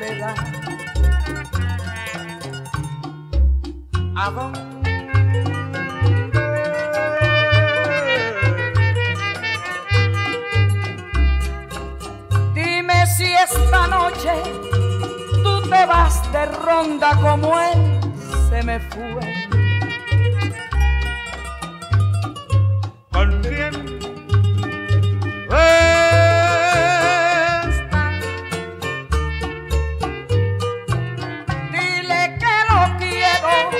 soledad. ¿A dónde? Dime si esta noche tú te vas de ronda como él se me fue. ¿Con quién? Dile que lo quiero,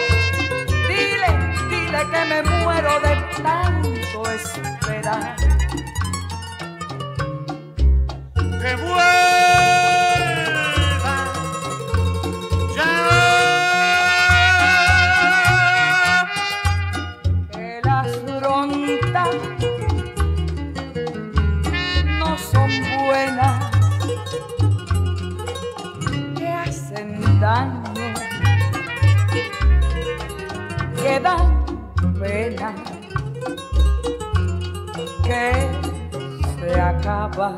dile que me muero de tanto esperar. Que vuelva ya, que las frontas no son buenas, que hacen daño, que dan pena, que se acaba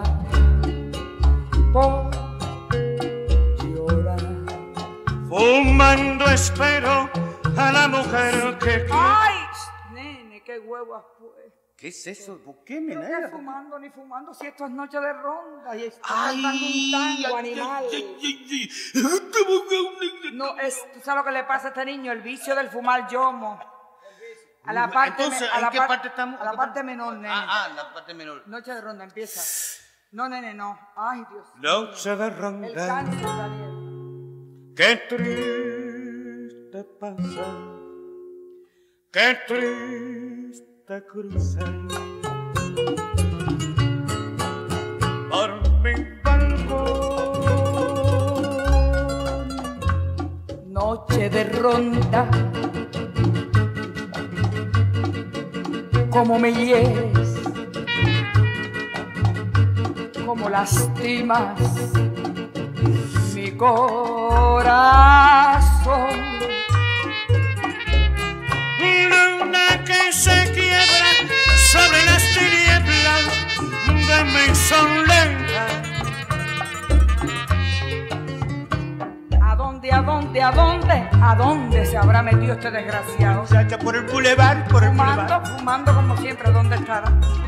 por llorar. Fumando espero a la mujer que... ¡Ay! Nene, qué huevas pues. ¿Qué es eso? ¿Por qué me No negas? estoy fumando ni fumando si esto es noche de ronda y estoy Ay, cantando un tango animal. No, tú sabes lo que le pasa a este niño, el vicio del fumar yomo. A la parte, Entonces, a la ¿en qué parte estamos? A la parte menor, nene. La parte menor. Noche de ronda, empieza. No, nene, no. Ay, Dios. Noche de El ronda. cáncer, Daniel. Qué triste pasa, qué triste cruzar por mi balcón. Noche de ronda, como me hieres, como lastimas mi corazón. Luna que se quiebra sobre las tinieblas de mi soledad. ¿A dónde se habrá metido este desgraciado? Muchacha, por el bulevar, por el bulevar. Fumando como siempre, ¿dónde estará?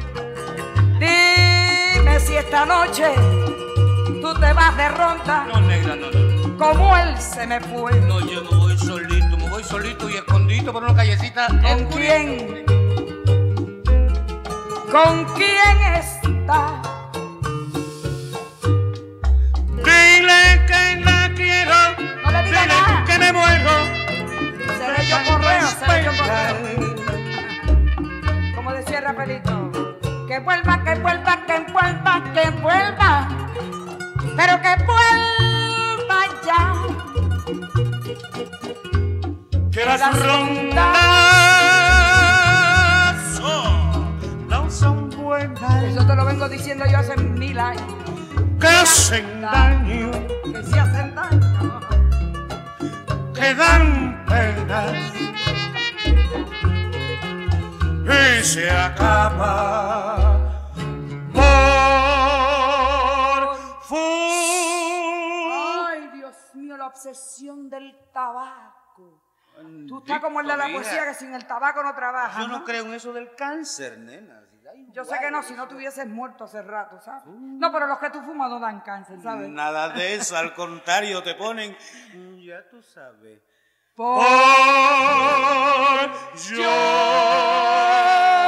Dime si esta noche tú te vas de ronda. No, negra, no. Como él se me fue. No, yo me voy solito y escondido por una callecita. ¿Con quién? ¿Con quién está? Dile que la quiero. No le diga Dile nada. que me muero. Seré yo correo. Como decía el rapelito. Que vuelva, que vuelva, que vuelva, que vuelva. Pero que vuelva ya. Que las rondas no son buenas. Eso te lo vengo diciendo yo hace 1000 años. Que hacen daño, Que sí hacen daño. que dan penas y se acaba por Ay, Dios mío, la obsesión del tabaco. Tú estás como el de la poesía que sin el tabaco no trabaja. Yo no creo en eso del cáncer, nena. Yo sé que no, si no te hubieses muerto hace rato, ¿sabes? No, pero los que tú fumas no dan cáncer, ¿sabes? Nada de eso, al contrario, te ponen, ya tú sabes. Por Por yo.